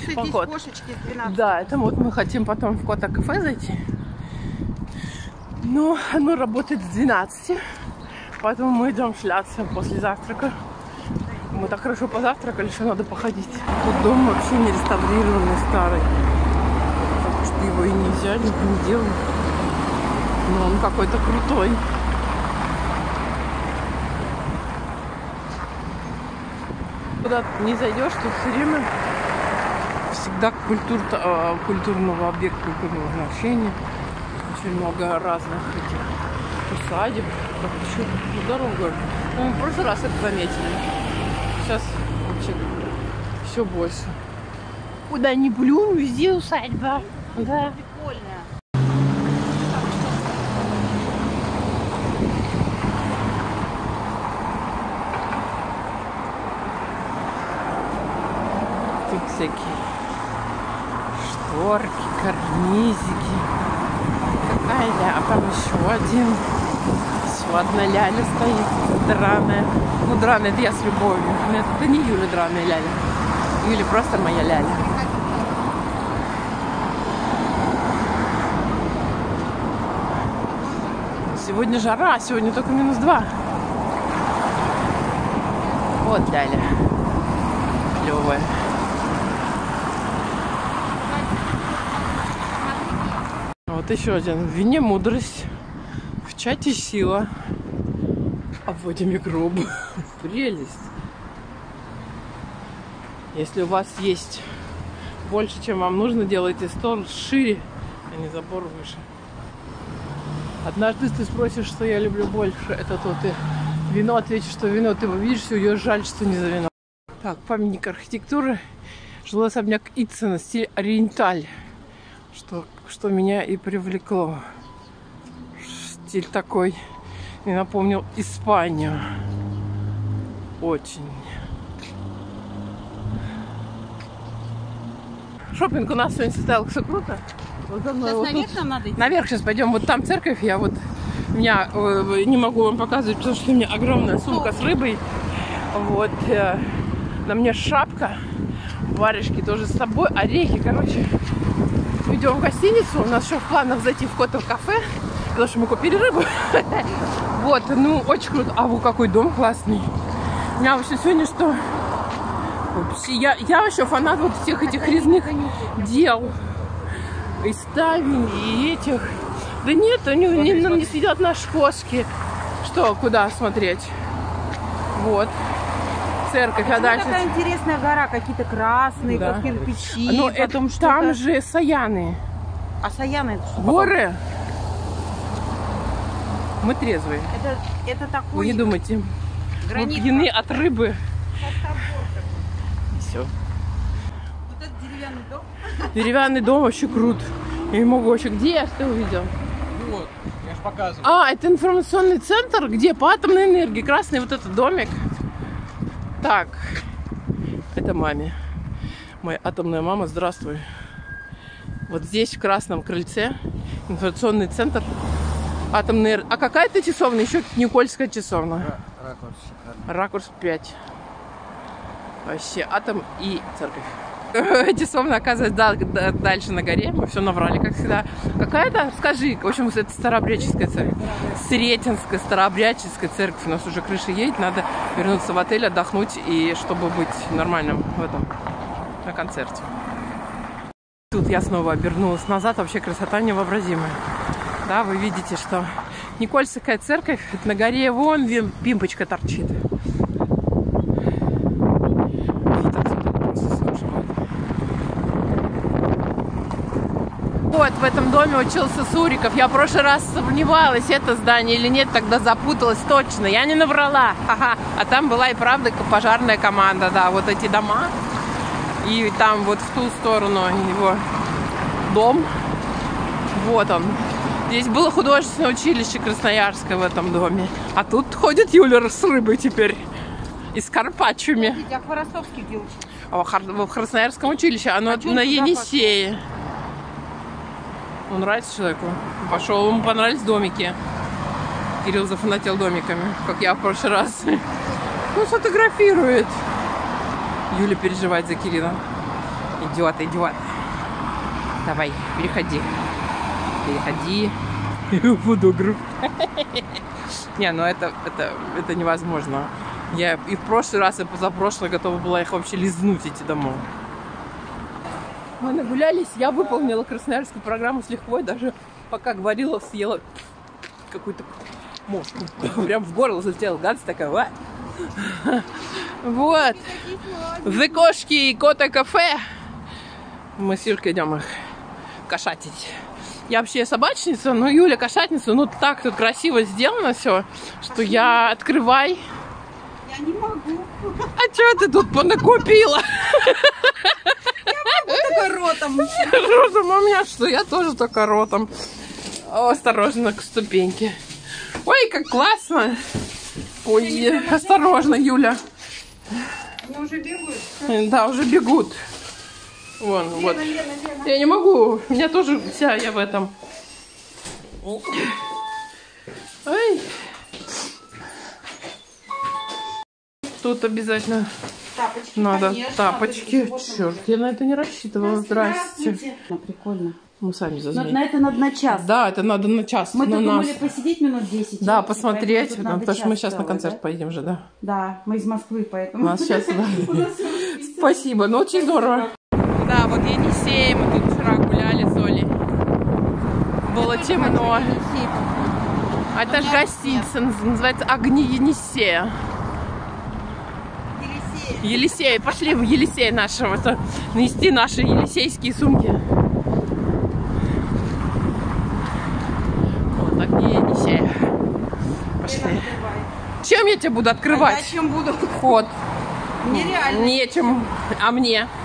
поход. Да, это вот мы хотим потом в Кота-кафе зайти. Но оно работает с 12. Поэтому мы идем шляться после завтрака. Мы так хорошо позавтракали, что надо походить. Тут дом вообще не реставрированный, старый. Так что его и нельзя, не делать. Но он какой-то крутой. Куда не зайдешь, тут все время всегда культурного объекта, культурного значения. Очень много разных этих усадеб. Как еще дорога. Мы в прошлый раз это заметили. Сейчас вообще все больше. Куда ни плюнь, везде усадьба. Да. Прикольно. Тут всякие шторки, карнизики. Какая ля, а там еще один. Еще одна ляля стоит, драная. Ну, драная, это я с любовью. Нет, это не Юля драная ляля. Юля просто моя ляля. Сегодня жара, сегодня только -2. Вот ляля. Клевая. Вот еще один. В вине мудрость, в чате сила, а в воде микроб. Прелесть. Если у вас есть больше, чем вам нужно, делайте стол шире, а не забор выше. Однажды ты спросишь, что я люблю больше, это то ты вино, ответишь, что вино, ты его видишь, и уйдешь, жаль, что не за вино. Так, памятник архитектуры, жилой особняк Ицена, стиль ориенталь, что меня и привлекло. Стиль такой, и напомнил Испанию. Очень. Шопинг у нас сегодня состоялся, все круто. Вот за мной, сейчас вот наверх тут, нам надо идти? наверх сейчас пойдем. Вот там церковь, я вот не могу вам показывать, потому что у меня огромная сумка с рыбой. Вот на мне шапка, варежки тоже с собой, орехи, короче. Идем в гостиницу. У нас еще в планах зайти в Кота-кафе, потому что мы купили рыбу. Вот, ну очень круто. А вот какой дом классный. У меня вообще сегодня что? Я вообще фанат вот всех этих резных дел. И ставень, и этих. Да нет, они не сидят наши кошки. Что, куда смотреть? Вот. Церковь, а дальше... Такая интересная гора, какие-то красные, да, как кирпичи. Но потом это, там же Саяны. А Саяны это что? Горы. Мы трезвые. Это такой... Вы не думайте. Мы пьяны от рыбы. Все. Вот этот деревянный дом. Деревянный дом вообще крут. Я не могу вообще. Где я что увидел? Вот, я же показываю. А, это информационный центр, где по атомной энергии. Красный вот этот домик. Так, это маме. Моя атомная мама, здравствуй. Вот здесь, в красном крыльце, информационный центр атомной энергии. А какая это часовня? Еще Никольская часовня. Ракурс шикарный. Ракурс 5. Вообще, атом и церковь. Часовня, оказывается, дальше на горе. Мы все наврали, как всегда. Какая-то, скажи, в общем, это старообрядческая церковь. Сретенская старообрядческая церковь. У нас уже крыша едет, надо вернуться в отель, отдохнуть, и чтобы быть нормальным в этом, на концерте. Тут я снова обернулась назад. Вообще красота невообразимая. Да, вы видите, что Никольская церковь, на горе вон пимпочка торчит. Вот, в этом доме учился Суриков. Я в прошлый раз сомневалась, это здание или нет, тогда запуталась точно. Я не наврала. Ха-ха. А там была и правда пожарная команда, да, вот эти дома. И там вот в ту сторону его дом. Вот он. Здесь было художественное училище Красноярское в этом доме. А тут ходит Юля с рыбой теперь. И с карпаччами. Подождите, а Хворостовский где учился? В Красноярском училище. Оно на Енисее. Он нравится человеку? Пошел, ему понравились домики. Кирилл зафанател домиками, как я в прошлый раз. Ну, сфотографирует. Юля переживает за Кирилла. Идет, идет. Давай, переходи. Переходи. Фотограф. Не, ну это невозможно. Я и в прошлый раз, и позапрошлый готова была их вообще лизнуть, идти домой. Мы нагулялись, я выполнила красноярскую программу с лихвой, даже пока говорила, съела какую-то мошку. Прям в горло залетела, гадость такая. Вот. The кошки и кота кафе. Мы с Юлькой идем их кошатить. Я вообще собачница, но Юля кошатница. Ну так тут красиво сделано все, что я открывай. Я не могу. А что ты тут понакупила? Только ротом. Ротом у меня что? Я тоже только ротом. О, осторожно, к ступеньке. Ой, как классно. Ой, осторожно, Юля. Они уже бегают. Да, уже бегут. Вон, вот. Лена. Я не могу. У меня тоже вся я в этом. Ой. Тут обязательно Тапочки, надо конечно. тапочки. Вот Черт, я на это не рассчитывала. Здрасте. Ну, прикольно. Мы сами Но зазвонили. на это надо на час. Да, это надо на час. Мы на тут нас. думали посидеть минут 10. Да, посмотреть, поэтому потому что мы сейчас на целый, концерт да? поедем же, да. Да, мы из Москвы, У поэтому. нас сейчас, да. Спасибо, ну очень здорово. Да, вот Енисей, мы тут вчера гуляли с Олей. Было темно. А это же гостиница, называется «Огни Енисея». Елисей, пошли в Елисей нашего, нести наши елисейские сумки. Вот «Огни Енисея». Пошли. Чем я тебе буду открывать? А чем буду? Вход. Нереально. Нечем. А мне?